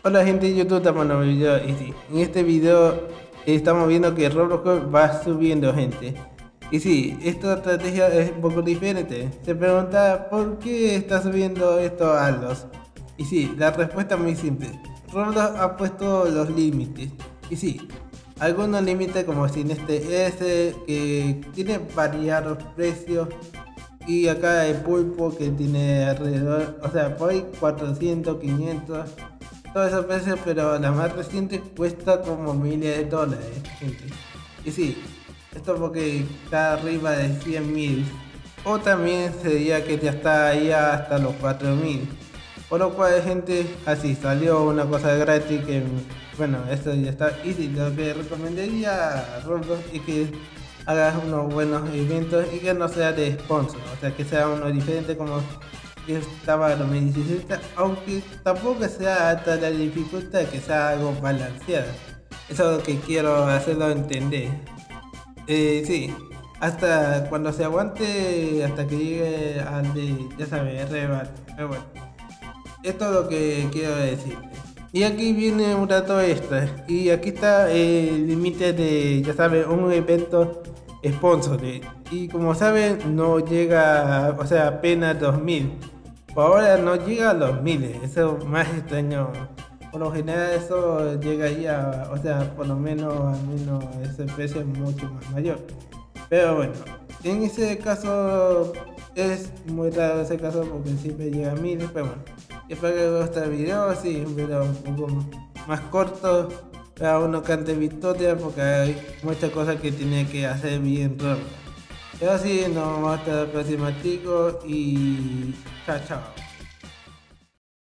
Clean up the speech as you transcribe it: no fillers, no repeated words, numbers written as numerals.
Hola gente de YouTube, estamos en un video y sí, en este video estamos viendo que Roblox va subiendo gente. Y sí, esta estrategia es un poco diferente. Se pregunta ¿por qué está subiendo esto a los? Y sí, la respuesta es muy simple. Roblox ha puesto los límites. Y sí, algunos límites como sin este S que tiene variados precios. Y acá el pulpo que tiene alrededor, o sea, por ahí 400, 500 todos esos precios, pero la más reciente cuesta como miles de dólares, gente. Y sí, esto porque está arriba de 100.000. O también sería que ya está ahí hasta los 4.000. Por lo cual, gente, así salió una cosa gratis que, bueno, esto ya está. Y sí, lo que recomendaría a Roblox es que hagas unos buenos eventos y que no sea de sponsor, o sea, que sea uno diferente como que estaba en 2017, aunque tampoco sea alta la dificultad, que sea algo balanceado. Eso es lo que quiero hacerlo entender. Sí, hasta cuando se aguante, hasta que llegue al de, ya sabes, rebate. Pero bueno, esto es lo que quiero decir. Y aquí viene un dato extra. Y aquí está el límite de, ya sabes, un evento sponsor. Y como saben, no llega, o sea, apenas 2000. Por ahora no llega a los miles. Eso es más extraño. Por lo general eso llegaría, o sea, por lo menos, al menos ese precio es mucho más mayor. Pero bueno, en ese caso es muy raro ese caso porque siempre llega a miles, pero bueno. Espero que les guste el video, sí, un video un poco más corto, cada uno cante victoria porque hay muchas cosas que tiene que hacer bien Roblox. Pero sí, nos vemos hasta la próxima chicos y chao chao.